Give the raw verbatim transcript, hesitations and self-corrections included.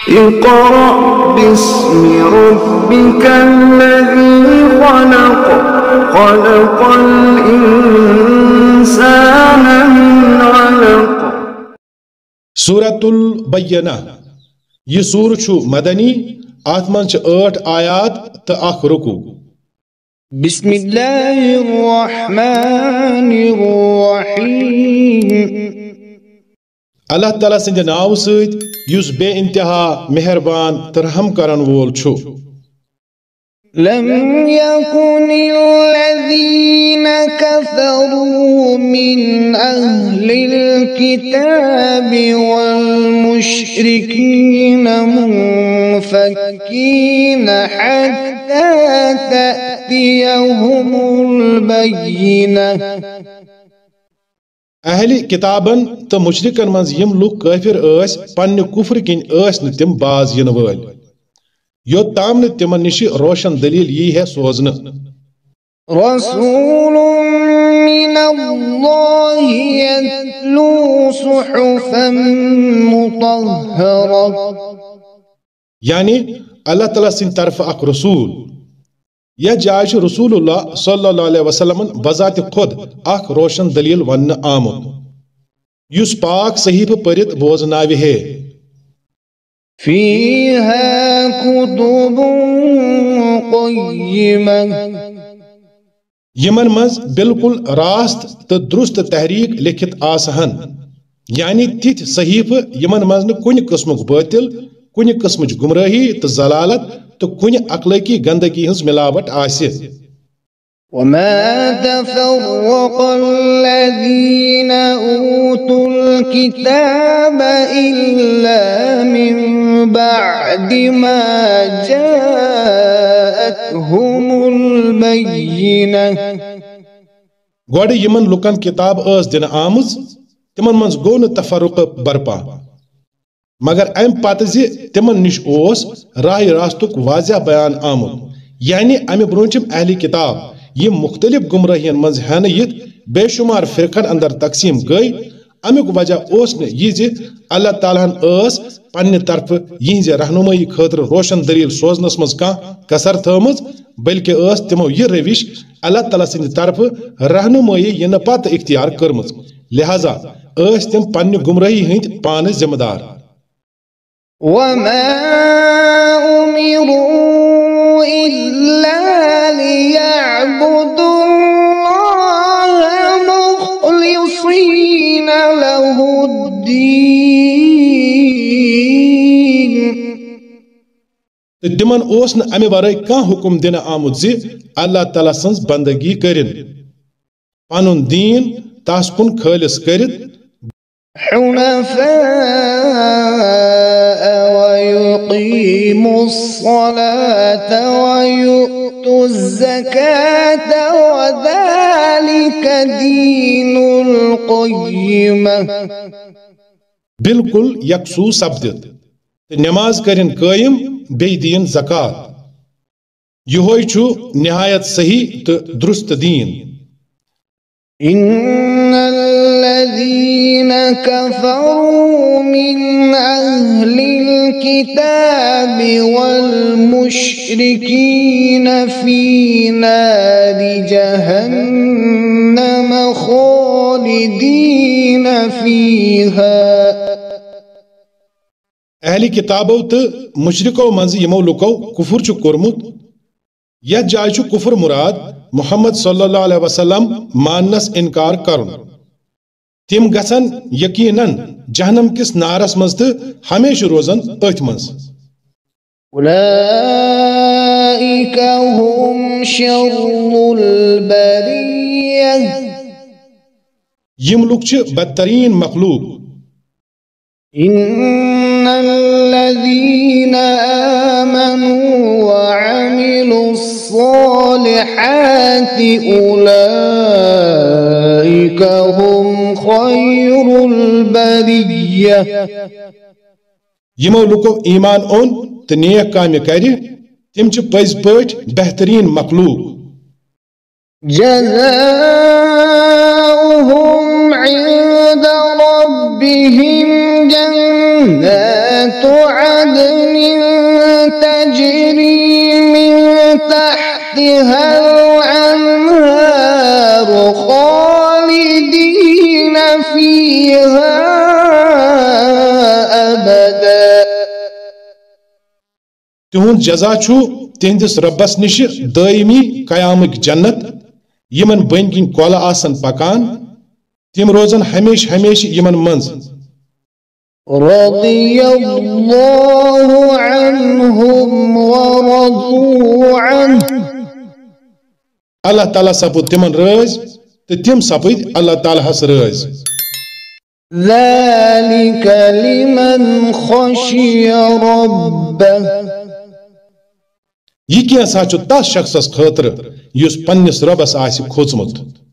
اقرأ باسم ربك الذي خلق خلق الإنسان من علق سورة البينة یہ سور چھو مدنی آتمن چھ آٹھ آیات تا اخ رکو بسم الله الرحمن الرحيم اللہ تعالیٰ سند ناو سید یس بے انتہا مہربان ترحم کرن وول چھو لم يكن الذين كفروا من أهل الكتاب والمشركين منفكين حتى تأتيهم البينة اہل کتابن تو مشرکن منز یم لوگ کافر اس پنہ کفر کن اس نہ تم باز ین ول یوت تام نہ تمن نش روشن دلیل یہ ہے سوزن رسول من الله يتلو صحفا مطهرة یعنی اللہ تعالیٰ سن طرف اک رسول یہ جائے رسول اللہ صلی اللہ علیہ وسلم بذات خود اخ روشن دلیل ون آمد یس پاک صحیف پرت بوزناوی ہے فيها كتب قيمة یمن مز بالکل راست تو درست تحریک لکھت آسہن یعنی تیت صحیف یمن مز نہ کن قسمک باطل کن قسمچ گمراہی تو ضلالت تو کن اخلاقی گندگی ہنز ملاوٹ آسہ وما تفرق الذين أوتوا الكتاب إلا من بعد ما جاءتهم البينة گوڑ یمن لکن کتاب اس دن آمز تمن منز گو نہ تفرق برپا مگر ام پتہ زِ تمن نش اوس راہ راستک واضح بیان آمد یعنی امہ برونچم اہل کتاب یہ مختلف گمراہین مز ہن یت بے شمار فرقن اندر تقسیم گئی امیک وجہ اس نے یہ زِ اللہ تعالیٰ اس پنہ طرف یہذ رہنمائی خاطر روشن دلیل سوزنس مز کان کسر تھمز بلکہ اس تمو یہ روش اللہ تعالیٰ سند طرف رہنمائی یہ پتہ اختیار کرمز لہذا اس تم پنہ گمراہی ہند پان ذمہ دار وما أمروا إلا ليعبدوا الله مخلصين له الدين تمن اوس نہ امہ ورائے کان حکم دن آمد زِ اللہ تعالیٰ سنز بندگی کرن پنن دین تاس کن خالص کرت حنفاء ويقيموا الصلاة ويؤتوا الزكاة وذلك دين القيمة بالکل یکسو سپدت نماز کرن قائم بی دین زکات یہ چھو نہایت صحیح تو درست دین إن الذين كفروا من أهل الكتاب والمشركين في نار جهنم خالدين فيها اہل کتابو تو مشرکو منز یمو لکو کفر چھ کورمت یا جائے چھ کفر مراد محمد صلی اللہ علیہ وسلم ماننس انکار کرن تم گژھن یقیناً جہنم کس نارس مز تو ہمیشہ روزن اتھ مز اولئک هم شر البریہ یم لوگ چھ بدترین مخلوق ان الذين آمنوا وعملوا الصالحات أولئك هم خير البرية یمو لوکو ایمان اون تو نیک کامہ کر تم چھ پز پٲٹھۍ بہترین مخلوق جزاؤهم عند ربهم جنات عدن تجري من تحتها الأنهار خالدين فيها أبدا. تہند جزا چھُ تہندس ربس نش دائمی قیامک جنت یمن بن کن کول آسن پکان تم روزن ہمیشہ ہمیشہ یمن منز. رضي الله عنهم ورضوا عنه. اللہ تعالیٰ سپد تمن رٲضۍ تہٕ تم سپد اللہ تعالیٰ ہس رٲضۍ. ذلك لمن خشي ربه. یہ کینٛژھا چھُ تس شخصس خٲطرٕ یُس پننِس رۄبس آسہِ کھوژمُت.